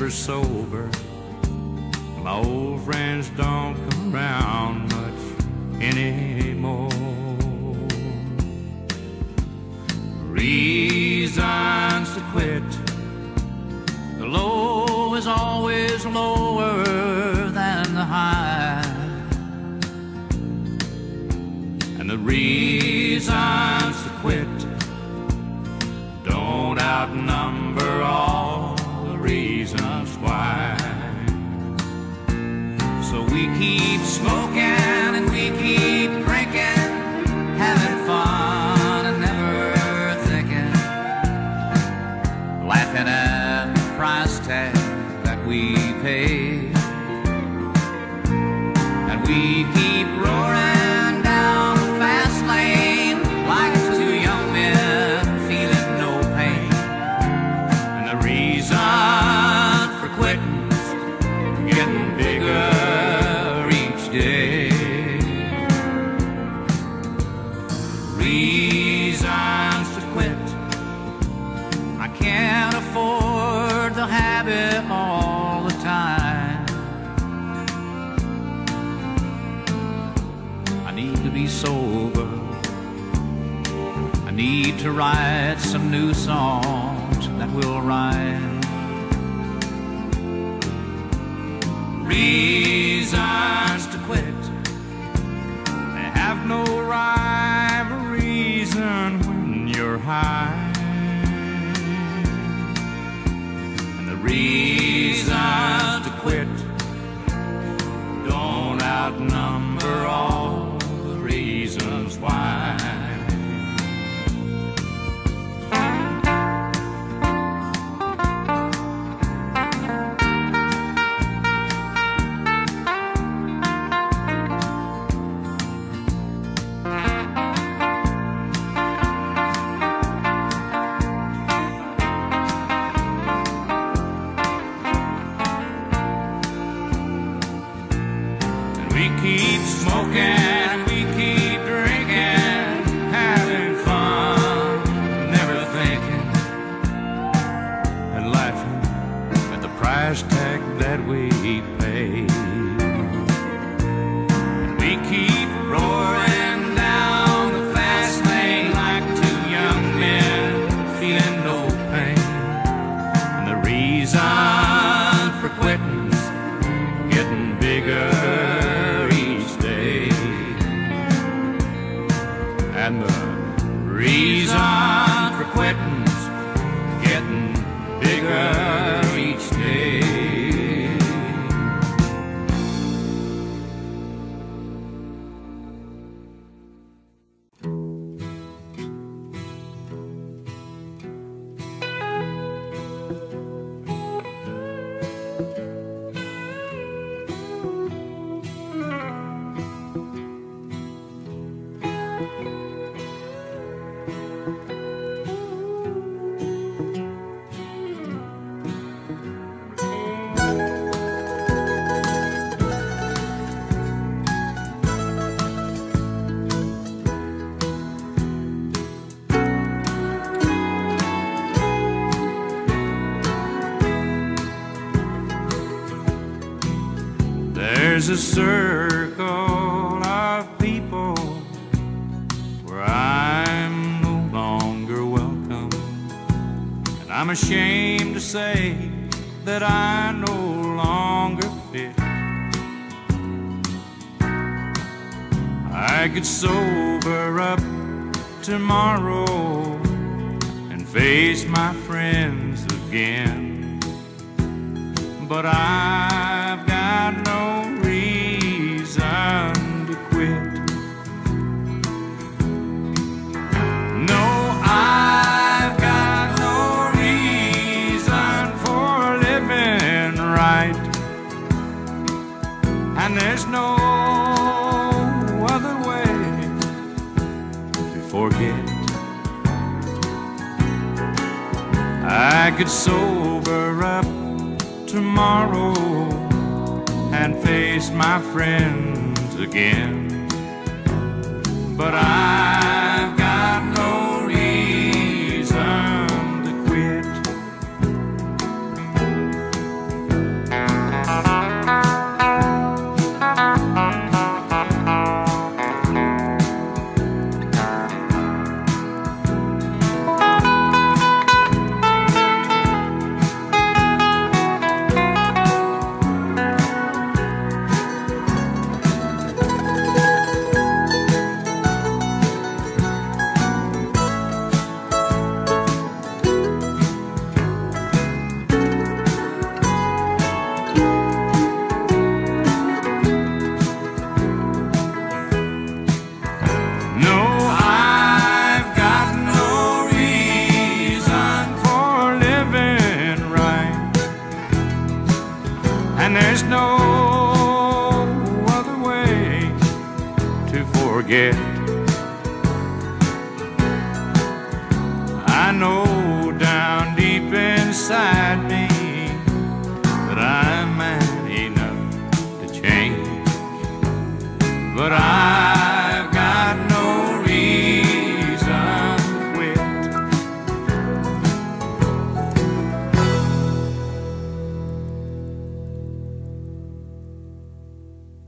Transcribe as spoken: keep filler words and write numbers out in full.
never sober. My old friends don't come around much anymore. Reasons to quit. The low is always lower than the high, and the reasons to quit don't outnumber all the reasons why. So we keep smoking and we keep drinking, having fun and never thinking, laughing at the price tag that we pay. And we keep roaring down the fast lane like two young men feeling no pain. And the reason for quitting's getting bigger each day. Reasons to quit. I can't afford the habit all the time. I need to be sober. I need to write some new songs that will rhyme. Reasons to quit. They have no rhyme or reason when you're high. And the reasons to quit don't outnumber all the reasons why. Keep smoking, we keep drinking, having fun, never thinking, and laughing at the price tag that we pay. And we keep roaring down the fast lane like two young men feeling no pain. And the reason for quitting's getting bigger. And the reason for quitting's getting bigger each day. There's a circle of people where I'm no longer welcome, and I'm ashamed to say that I no longer fit. I could sober up tomorrow and face my friends again, but I've got no reason to quit. No, I've got no reason for living right, and there's no other way to forget. I could sober up tomorrow and face my friends again, but I've got no reason to quit. forget. I know down deep inside me